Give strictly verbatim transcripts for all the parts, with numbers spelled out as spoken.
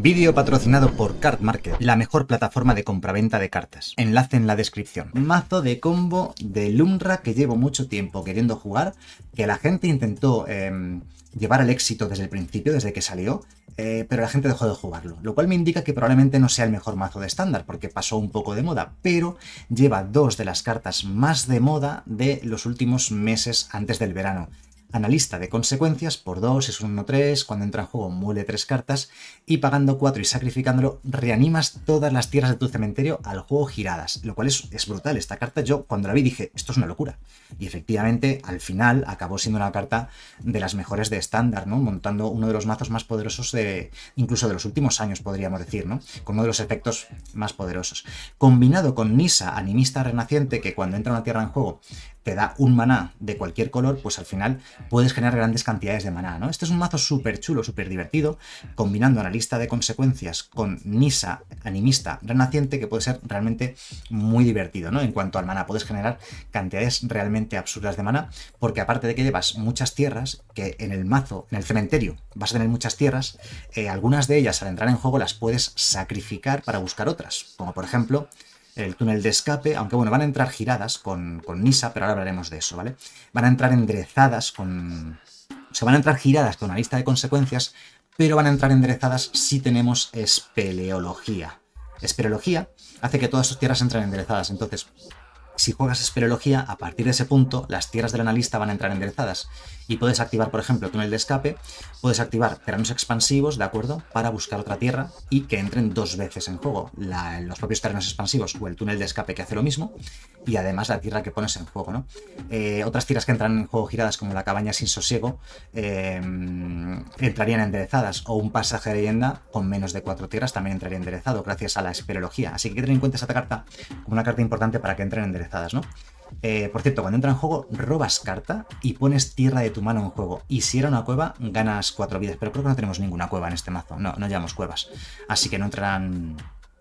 Vídeo patrocinado por Card Market, la mejor plataforma de compraventa de cartas. Enlace en la descripción. Mazo de combo de Lumra que llevo mucho tiempo queriendo jugar, que la gente intentó eh, llevar al éxito desde el principio, desde que salió, eh, pero la gente dejó de jugarlo. Lo cual me indica que probablemente no sea el mejor mazo de estándar, porque pasó un poco de moda, pero lleva dos de las cartas más de moda de los últimos meses antes del verano. Analista de consecuencias, por dos, es un uno tres, cuando entra en juego muele tres cartas y pagando cuatro y sacrificándolo reanimas todas las tierras de tu cementerio al juego giradas, lo cual es, es brutal. Esta carta yo cuando la vi dije, esto es una locura. Y efectivamente al final acabó siendo una carta de las mejores de estándar, ¿no? Montando uno de los mazos más poderosos de incluso de los últimos años, podríamos decir, ¿no? Con uno de los efectos más poderosos. Combinado con Nissa, animista renaciente, que cuando entra una tierra en juego te da un maná de cualquier color, pues al final puedes generar grandes cantidades de maná, ¿no? Este es un mazo súper chulo, súper divertido, combinando analista de consecuencias con Nissa, animista renaciente, que puede ser realmente muy divertido, ¿no? En cuanto al maná, puedes generar cantidades realmente absurdas de maná, porque aparte de que llevas muchas tierras, que en el mazo, en el cementerio, vas a tener muchas tierras, eh, algunas de ellas al entrar en juego las puedes sacrificar para buscar otras, como por ejemplo el túnel de escape, aunque bueno, van a entrar giradas con, con Nissa, pero ahora hablaremos de eso, ¿vale? Van a entrar enderezadas con... O sea, van a entrar giradas con una lista de consecuencias, pero van a entrar enderezadas si tenemos espeleología. Espeleología hace que todas sus tierras entren enderezadas, entonces si juegas espeleología, a partir de ese punto, las tierras del analista van a entrar enderezadas. Y puedes activar, por ejemplo, túnel de escape, puedes activar terrenos expansivos, ¿de acuerdo? Para buscar otra tierra y que entren dos veces en juego. La, los propios terrenos expansivos o el túnel de escape que hace lo mismo. Y además la tierra que pones en juego, ¿no? Eh, otras tierras que entran en juego giradas, como la cabaña sin sosiego, eh, entrarían enderezadas. O un pasaje de leyenda con menos de cuatro tierras también entraría enderezado, gracias a la espeleología. Así que hay que tener en cuenta esta carta como una carta importante para que entren enderezadas, ¿no? Eh, por cierto, cuando entra en juego, robas carta y pones tierra de tu mano en juego. Y si era una cueva, ganas cuatro vidas. Pero creo que no tenemos ninguna cueva en este mazo. No, no llevamos cuevas. Así que no entrarán...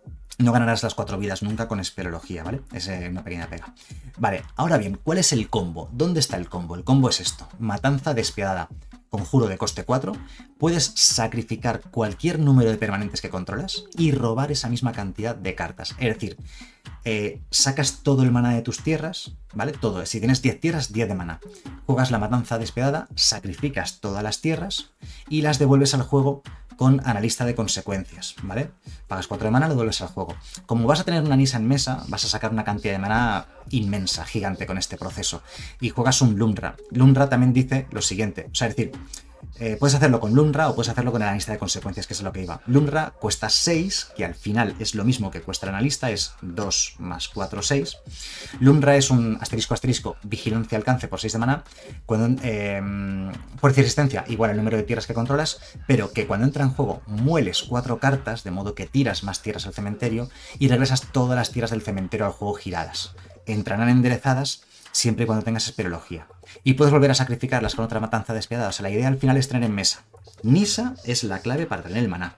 No ganarás las cuatro vidas nunca con espeleología, ¿vale? Es eh, una pequeña pega. Vale, ahora bien, ¿cuál es el combo? ¿Dónde está el combo? El combo es esto. Matanza despiadada. Conjuro de coste cuatro, puedes sacrificar cualquier número de permanentes que controlas y robar esa misma cantidad de cartas. Es decir, eh, sacas todo el maná de tus tierras, ¿vale? Todo. Si tienes diez tierras, diez de maná. Juegas la matanza despiadada, sacrificas todas las tierras y las devuelves al juego con analista de consecuencias, ¿vale? Pagas cuatro de maná, lo devuelves al juego. Como vas a tener una Nissa en mesa, vas a sacar una cantidad de maná inmensa, gigante con este proceso. Y juegas un Lumra. Lumra también dice lo siguiente, o sea, es decir, eh, puedes hacerlo con Lumra o puedes hacerlo con el analista de consecuencias, que es a lo que iba. Lumra cuesta seis, que al final es lo mismo que cuesta el analista, es dos más cuatro, seis. Lumra es un asterisco asterisco, vigilancia alcance por seis de maná, cuando, eh, por resistencia igual el número de tierras que controlas, pero que cuando entra en juego mueles cuatro cartas, de modo que tiras más tierras al cementerio y regresas todas las tierras del cementerio al juego giradas. Entrarán enderezadas siempre y cuando tengas espeleología. Y puedes volver a sacrificarlas con otra matanza despiadada. O sea, la idea al final es tener en mesa. Nissa es la clave para tener el maná.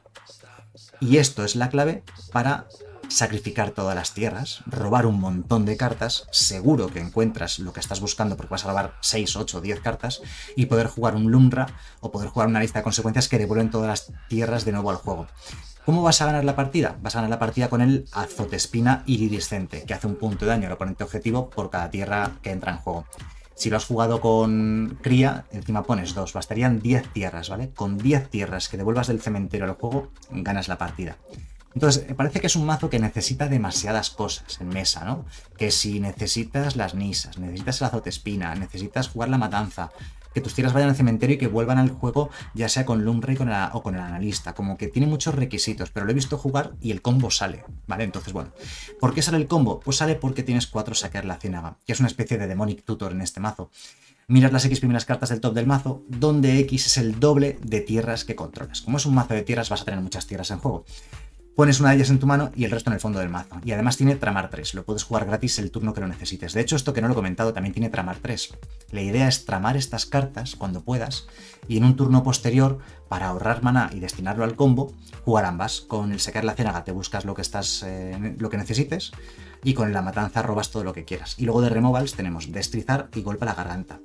Y esto es la clave para sacrificar todas las tierras, robar un montón de cartas, seguro que encuentras lo que estás buscando porque vas a robar seis, ocho, diez cartas y poder jugar un Lumra o poder jugar una lista de consecuencias que devuelven todas las tierras de nuevo al juego. ¿Cómo vas a ganar la partida? Vas a ganar la partida con el azotespina iridiscente, que hace un punto de daño al oponente objetivo por cada tierra que entra en juego. Si lo has jugado con cría, encima pones dos, bastarían diez tierras, ¿vale? Con diez tierras que devuelvas del cementerio al juego, ganas la partida. Entonces, me parece que es un mazo que necesita demasiadas cosas en mesa, ¿no? Que si necesitas las Nissas, necesitas el azotespina, necesitas jugar la matanza, que tus tierras vayan al cementerio y que vuelvan al juego ya sea con Lumra y con el, o con el analista, como que tiene muchos requisitos, pero lo he visto jugar y el combo sale, ¿vale? Entonces, bueno, ¿por qué sale el combo? Pues sale porque tienes cuatro saquear la ciénaga, que es una especie de Demonic Tutor en este mazo. Miras las X primeras cartas del top del mazo, donde X es el doble de tierras que controlas. Como es un mazo de tierras, vas a tener muchas tierras en juego. Pones una de ellas en tu mano y el resto en el fondo del mazo. Y además tiene tramar tres, lo puedes jugar gratis el turno que lo necesites. De hecho, esto que no lo he comentado también tiene tramar tres. La idea es tramar estas cartas cuando puedas y en un turno posterior, para ahorrar maná y destinarlo al combo, jugar ambas. Con el sacar la ciénaga te buscas lo que, estás, eh, lo que necesites y con la matanza robas todo lo que quieras. Y luego de removals tenemos destrizar y golpe a la garganta.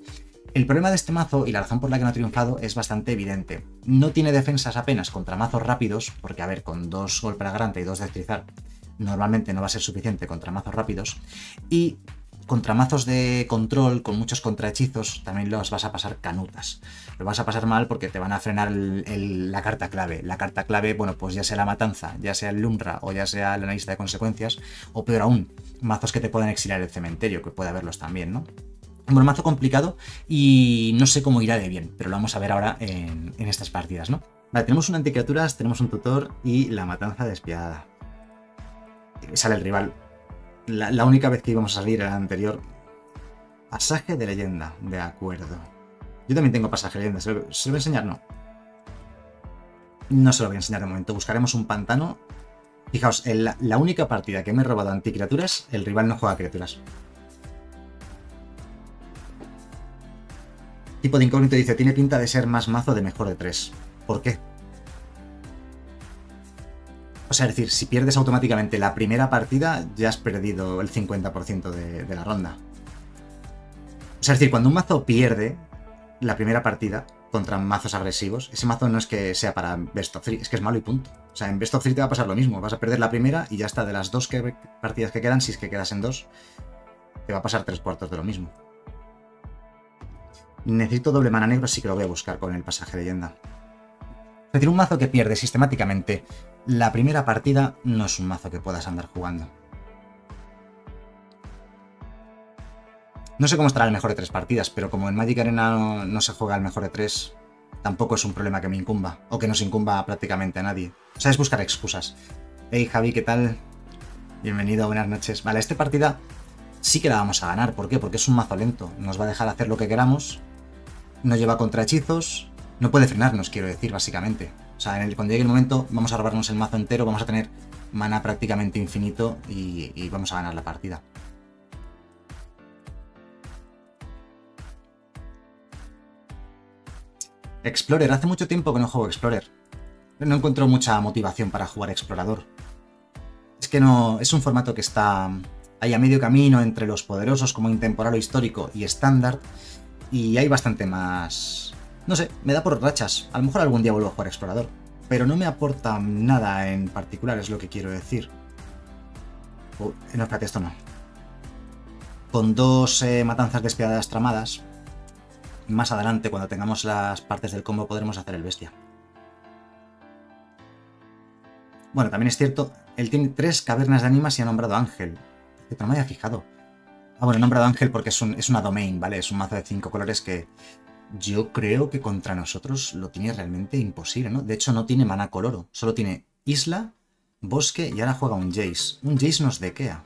El problema de este mazo, y la razón por la que no ha triunfado, es bastante evidente. No tiene defensas apenas contra mazos rápidos, porque a ver, con dos golpe a la garganta y dos destrozar, normalmente no va a ser suficiente contra mazos rápidos, y contra mazos de control con muchos contrahechizos también los vas a pasar canutas. Lo vas a pasar mal porque te van a frenar el, el, la carta clave. La carta clave, bueno, pues ya sea la matanza, ya sea el Lumra o ya sea el analista de consecuencias, o peor aún, mazos que te pueden exiliar el cementerio, que puede haberlos también, ¿no? Un mazo complicado y no sé cómo irá de bien, pero lo vamos a ver ahora en, en estas partidas, ¿no? Vale, tenemos un anticriaturas, tenemos un tutor y la matanza despiadada. Sale el rival. La, la única vez que íbamos a salir era la anterior. Pasaje de leyenda, de acuerdo. Yo también tengo pasaje de leyenda, ¿se lo, ¿se lo voy a enseñar? No. No se lo voy a enseñar de momento, buscaremos un pantano. Fijaos, en la, la única partida que me he robado anticriaturas, el rival no juega criaturas. Tipo de incógnito dice, tiene pinta de ser más mazo de mejor de tres. ¿Por qué? O sea, es decir, si pierdes automáticamente la primera partida, ya has perdido el cincuenta por ciento de, de la ronda. O sea, es decir, cuando un mazo pierde la primera partida contra mazos agresivos, ese mazo no es que sea para Best of tres, es que es malo y punto. O sea, en Best of tres te va a pasar lo mismo. Vas a perder la primera y ya está, de las dos que, partidas que quedan, si es que quedas en dos, te va a pasar tres cuartos de lo mismo. Necesito doble mana negro, así que lo voy a buscar con el pasaje de leyenda. Es decir, un mazo que pierde sistemáticamente la primera partida no es un mazo que puedas andar jugando. No sé cómo estará el mejor de tres partidas, pero como en Magic Arena no, no se juega el mejor de tres, tampoco es un problema que me incumba, o que nos incumba prácticamente a nadie. O sea, es buscar excusas. Hey Javi, ¿qué tal? Bienvenido, buenas noches. Vale, esta partida sí que la vamos a ganar. ¿Por qué? Porque es un mazo lento. Nos va a dejar hacer lo que queramos. No lleva contrahechizos. No puede frenarnos, quiero decir, básicamente. O sea, en el, cuando llegue el momento, vamos a robarnos el mazo entero, vamos a tener mana prácticamente infinito y, y vamos a ganar la partida. Explorer. Hace mucho tiempo que no juego Explorer. No encuentro mucha motivación para jugar Explorador. Es que no... Es un formato que está ahí a medio camino entre los poderosos como intemporal o histórico y estándar. Y hay bastante más... No sé, me da por rachas. A lo mejor algún día vuelvo a jugar Explorador. Pero no me aporta nada en particular, es lo que quiero decir. Oh, no, espérate, esto no. Con dos eh, matanzas despiadadas tramadas, más adelante, cuando tengamos las partes del combo, podremos hacer el bestia. Bueno, también es cierto, él tiene tres cavernas de ánimas y ha nombrado Ángel. Que no me había fijado. Ah, bueno, he nombrado Ángel porque es, un, es una domain, ¿vale? Es un mazo de cinco colores que yo creo que contra nosotros lo tiene realmente imposible, ¿no? De hecho, no tiene mana coloro. Solo tiene isla, bosque y ahora juega un Jace. Un Jace nos dequea.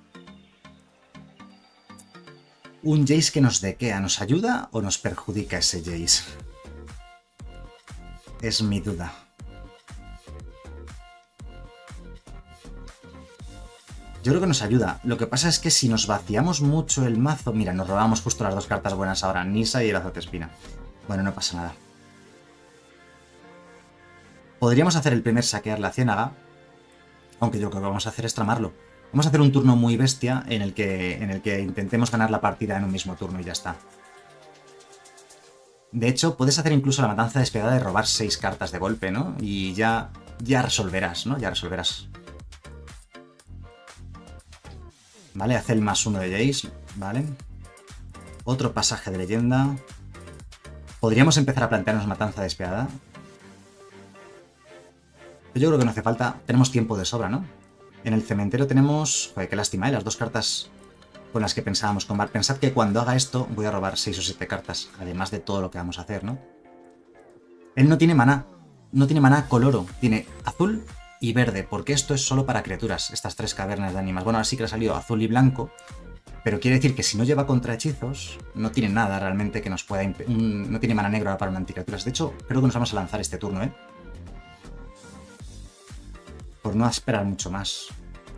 Un Jace que nos dequea, ¿nos ayuda o nos perjudica ese Jace? Es mi duda. Yo creo que nos ayuda. Lo que pasa es que si nos vaciamos mucho el mazo... Mira, nos robamos justo las dos cartas buenas ahora. Nisa y el Azotespina. Bueno, no pasa nada. Podríamos hacer el primer saquear la ciénaga. Aunque yo creo que lo que vamos a hacer es tramarlo. Vamos a hacer un turno muy bestia en el que, en el que intentemos ganar la partida en un mismo turno y ya está. De hecho, puedes hacer incluso la matanza despiadada de robar seis cartas de golpe, ¿no? Y ya, ya resolverás, ¿no? Ya resolverás. Vale, hace el más uno de Jace, vale. Otro pasaje de leyenda. Podríamos empezar a plantearnos matanza despiadada. Pero yo creo que no hace falta. Tenemos tiempo de sobra, ¿no? En el cementerio tenemos... Joder, qué lástima, ¿eh? Las dos cartas con las que pensábamos combar. Pensad que cuando haga esto voy a robar seis o siete cartas, además de todo lo que vamos a hacer, ¿no? Él no tiene maná. No tiene maná coloro. Tiene azul y verde, porque esto es solo para criaturas, estas tres cavernas de ánimas. Bueno, ahora sí que le ha salido azul y blanco, pero quiere decir que si no lleva contrahechizos, no tiene nada realmente que nos pueda... Un, no tiene mana negro para un anticriaturas. De hecho, creo que nos vamos a lanzar este turno, ¿eh? Por no esperar mucho más.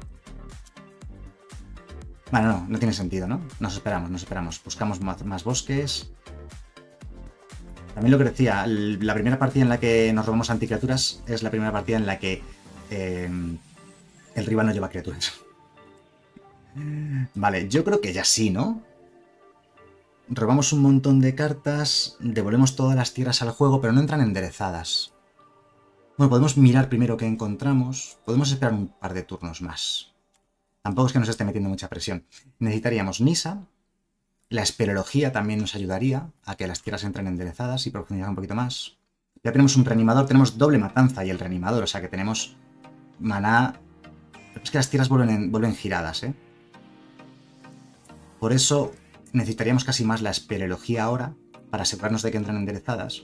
Bueno, no, no tiene sentido, ¿no? Nos esperamos, nos esperamos. Buscamos más, más bosques. También lo que decía, la primera partida en la que nos robamos anticriaturas es la primera partida en la que eh, el rival no lleva criaturas. Vale, yo creo que ya sí, ¿no? Robamos un montón de cartas, devolvemos todas las tierras al juego, pero no entran enderezadas. Bueno, podemos mirar primero qué encontramos. Podemos esperar un par de turnos más. Tampoco es que nos esté metiendo mucha presión. Necesitaríamos Nissa. La espeleología también nos ayudaría a que las tierras entren enderezadas y profundizar un poquito más. Ya tenemos un reanimador, tenemos doble matanza y el reanimador, o sea que tenemos maná. Es que las tierras vuelven, en, vuelven giradas, ¿eh? Por eso necesitaríamos casi más la espeleología ahora, para asegurarnos de que entran enderezadas.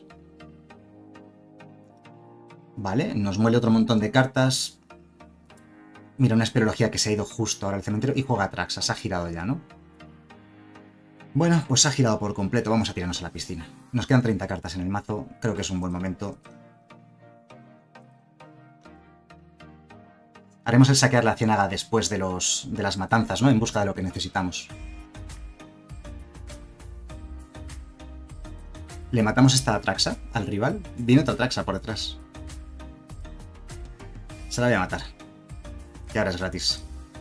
Vale, nos muele otro montón de cartas. Mira, una espeleología que se ha ido justo ahora al cementerio y juega Traxa, se ha girado ya, ¿no? Bueno, pues se ha girado por completo, vamos a tirarnos a la piscina. Nos quedan treinta cartas en el mazo, creo que es un buen momento. Haremos el saquear la ciénaga después de, los, de las matanzas, ¿no? En busca de lo que necesitamos. Le matamos esta Traxa al rival. Viene otra Traxa por detrás. Se la voy a matar. Y ahora es gratis.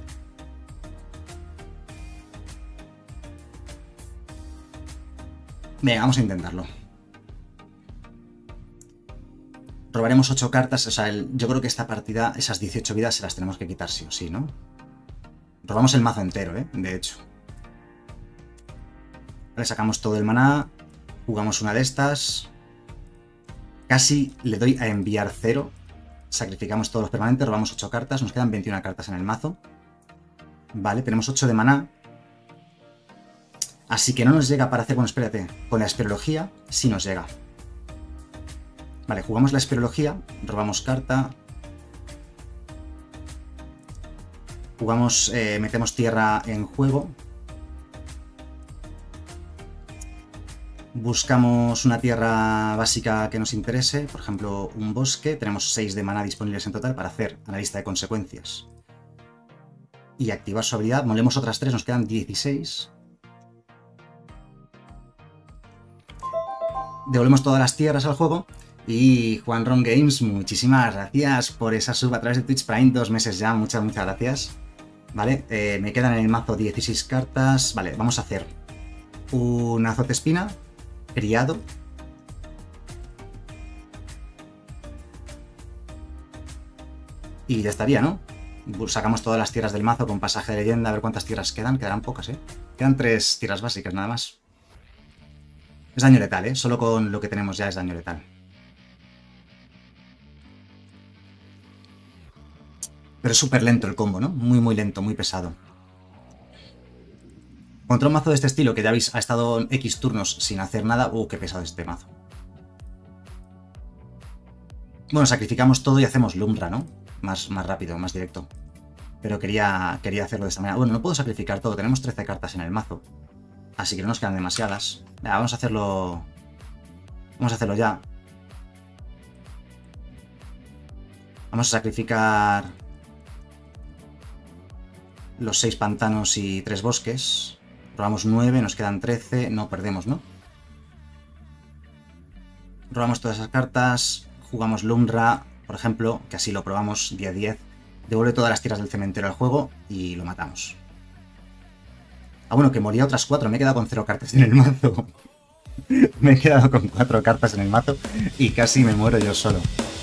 Venga, vamos a intentarlo. Robaremos ocho cartas. O sea, el, yo creo que esta partida, esas dieciocho vidas se las tenemos que quitar sí o sí, ¿no? Robamos el mazo entero, ¿eh? De hecho. Vale, sacamos todo el maná. Jugamos una de estas. Casi le doy a enviar cero. Sacrificamos todos los permanentes, robamos ocho cartas. Nos quedan veintiuna cartas en el mazo. Vale, tenemos ocho de maná. Así que no nos llega para hacer... Bueno, espérate. Con la espeleología sí nos llega. Vale, jugamos la espeleología. Robamos carta. Jugamos... Eh, metemos tierra en juego. Buscamos una tierra básica que nos interese. Por ejemplo, un bosque. Tenemos seis de maná disponibles en total para hacer analista de consecuencias. Y activar su habilidad. Molemos otras tres. Nos quedan dieciséis. Devolvemos todas las tierras al juego. Y Juan Ron Games, muchísimas gracias por esa sub a través de Twitch Prime, dos meses ya, muchas, muchas gracias. Vale, eh, me quedan en el mazo dieciséis cartas. Vale, vamos a hacer un azote espina, criado. Y ya estaría, ¿no? Sacamos todas las tierras del mazo con pasaje de leyenda, a ver cuántas tierras quedan. Quedarán pocas, ¿eh? Quedan tres tierras básicas, nada más. Es daño letal, ¿eh? Solo con lo que tenemos ya es daño letal. Pero es súper lento el combo, ¿no? Muy, muy lento, muy pesado. Contra un mazo de este estilo, que ya veis, ha estado X turnos sin hacer nada. Uh, qué pesado es este mazo. Bueno, sacrificamos todo y hacemos Lumbra, ¿no? Más, más rápido, más directo. Pero quería, quería hacerlo de esta manera. Bueno, no puedo sacrificar todo. Tenemos trece cartas en el mazo. Así que no nos quedan demasiadas. Venga, vamos a hacerlo... Vamos a hacerlo ya. Vamos a sacrificar... los seis pantanos y tres bosques. Robamos nueve, nos quedan trece. No perdemos, ¿no? Robamos todas esas cartas. Jugamos Lumbra, por ejemplo, que así lo probamos día diez. Devuelve todas las tierras del cementerio al juego y lo matamos. Ah, bueno, que moría otras cuatro. Me he quedado con cero cartas en el mazo. Me he quedado con cuatro cartas en el mazo y casi me muero yo solo.